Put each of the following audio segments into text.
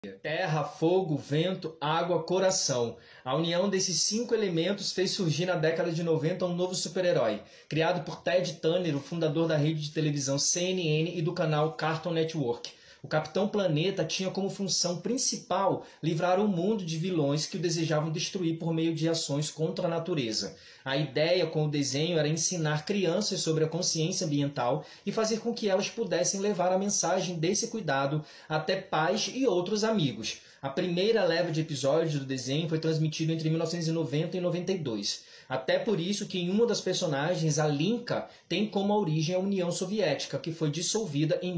Terra, fogo, vento, água, coração. A união desses 5 elementos fez surgir na década de 90 um novo super-herói, criado por Ted Turner, o fundador da rede de televisão CNN e do canal Cartoon Network. O Capitão Planeta tinha como função principal livrar o mundo de vilões que o desejavam destruir por meio de ações contra a natureza. A ideia com o desenho era ensinar crianças sobre a consciência ambiental e fazer com que elas pudessem levar a mensagem desse cuidado até pais e outros amigos. A primeira leva de episódios do desenho foi transmitida entre 1990 e 92. Até por isso que em uma das personagens, a Linka, tem como origem a União Soviética, que foi dissolvida em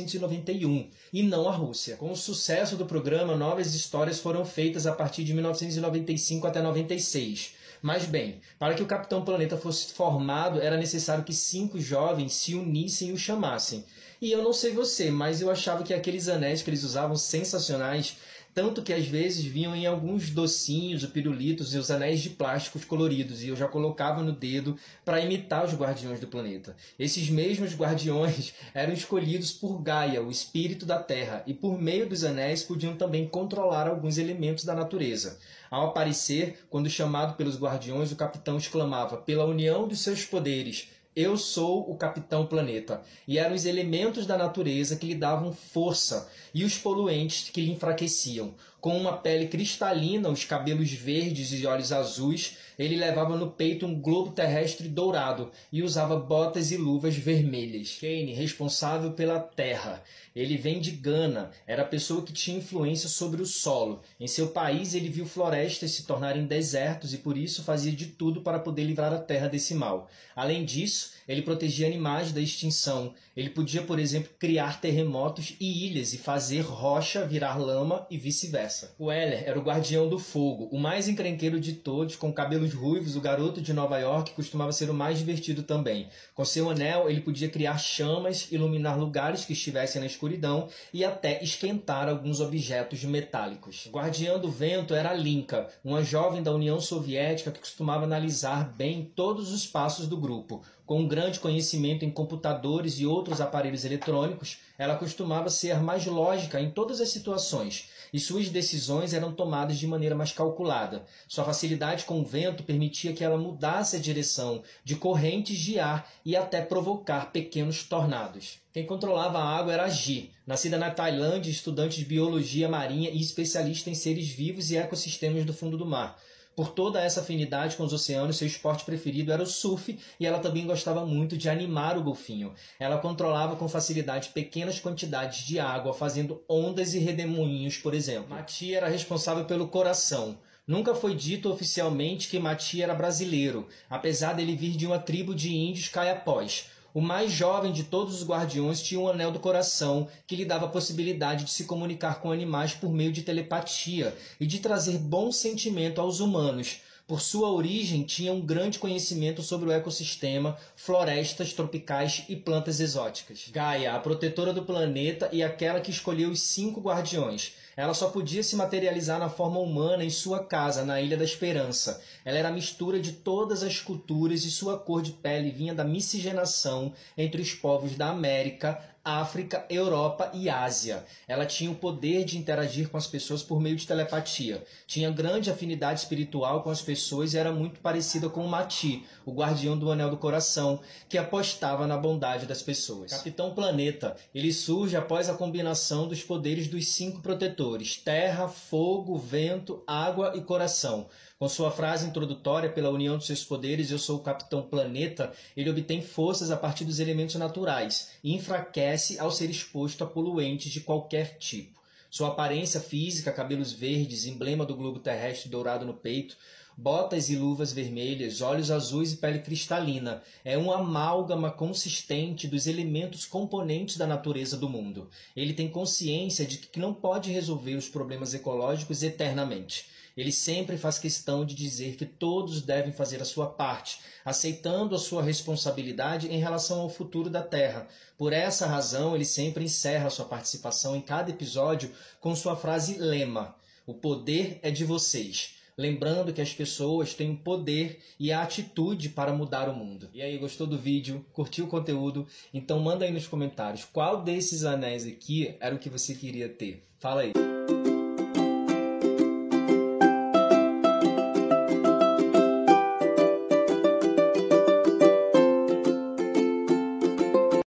1991, e não a Rússia. Com o sucesso do programa, novas histórias foram feitas a partir de 1995 até 96. Mas bem, para que o Capitão Planeta fosse formado, era necessário que 5 jovens se unissem e o chamassem. E eu não sei você, mas eu achava que aqueles anéis que eles usavam sensacionais, tanto que às vezes vinham em alguns docinhos, o pirulitos e os anéis de plásticos coloridos, e eu já colocava no dedo para imitar os guardiões do planeta. Esses mesmos guardiões eram escolhidos por Gaia, o espírito da Terra, e por meio dos anéis podiam também controlar alguns elementos da natureza. Ao aparecer, quando chamado pelos guardiões, o capitão exclamava: "Pela união dos seus poderes, eu sou o Capitão Planeta." E eram os elementos da natureza que lhe davam força e os poluentes que lhe enfraqueciam. Com uma pele cristalina, os cabelos verdes e olhos azuis, ele levava no peito um globo terrestre dourado e usava botas e luvas vermelhas. Kane, responsável pela terra. Ele vem de Gana, era a pessoa que tinha influência sobre o solo. Em seu país ele viu florestas se tornarem desertos e por isso fazia de tudo para poder livrar a terra desse mal. Além disso, ele protegia animais da extinção. Ele podia, por exemplo, criar terremotos e ilhas e fazer rocha virar lama e vice-versa. O Heller era o guardião do fogo, o mais encrenqueiro de todos, com cabelos ruivos. O garoto de Nova York costumava ser o mais divertido também. Com seu anel, ele podia criar chamas, iluminar lugares que estivessem na escuridão e até esquentar alguns objetos metálicos. O guardião do vento era a Linka, uma jovem da União Soviética que costumava analisar bem todos os passos do grupo. Com um grande conhecimento em computadores e outros aparelhos eletrônicos, ela costumava ser mais lógica em todas as situações, e suas decisões eram tomadas de maneira mais calculada. Sua facilidade com o vento permitia que ela mudasse a direção de correntes de ar e até provocar pequenos tornados. Quem controlava a água era a Ji, nascida na Tailândia, estudante de biologia marinha e especialista em seres vivos e ecossistemas do fundo do mar. Por toda essa afinidade com os oceanos, seu esporte preferido era o surf e ela também gostava muito de animar o golfinho. Ela controlava com facilidade pequenas quantidades de água, fazendo ondas e redemoinhos, por exemplo. Mati era responsável pelo coração. Nunca foi dito oficialmente que Mati era brasileiro, apesar dele vir de uma tribo de índios caiapós. O mais jovem de todos os guardiões tinha um anel do coração que lhe dava a possibilidade de se comunicar com animais por meio de telepatia e de trazer bom sentimento aos humanos. Por sua origem, tinha um grande conhecimento sobre o ecossistema, florestas tropicais e plantas exóticas. Gaia, a protetora do planeta e aquela que escolheu os 5 guardiões. Ela só podia se materializar na forma humana em sua casa, na Ilha da Esperança. Ela era a mistura de todas as culturas e sua cor de pele vinha da miscigenação entre os povos da América, África, Europa e Ásia. Ela tinha o poder de interagir com as pessoas por meio de telepatia. Tinha grande afinidade espiritual com as pessoas e era muito parecida com o Mati, o guardião do Anel do Coração, que apostava na bondade das pessoas. Capitão Planeta. Ele surge após a combinação dos poderes dos 5 protetores: terra, fogo, vento, água e coração. Com sua frase introdutória, "Pela união dos seus poderes, eu sou o Capitão Planeta", ele obtém forças a partir dos elementos naturais e enfraquece ao ser exposto a poluentes de qualquer tipo. Sua aparência física, cabelos verdes, emblema do globo terrestre dourado no peito, botas e luvas vermelhas, olhos azuis e pele cristalina, é um amálgama consistente dos elementos componentes da natureza do mundo. Ele tem consciência de que não pode resolver os problemas ecológicos eternamente. Ele sempre faz questão de dizer que todos devem fazer a sua parte, aceitando a sua responsabilidade em relação ao futuro da Terra. Por essa razão, ele sempre encerra sua participação em cada episódio com sua frase lema: "O poder é de vocês." Lembrando que as pessoas têm o poder e a atitude para mudar o mundo. E aí, gostou do vídeo? Curtiu o conteúdo? Então manda aí nos comentários qual desses anéis aqui era o que você queria ter. Fala aí.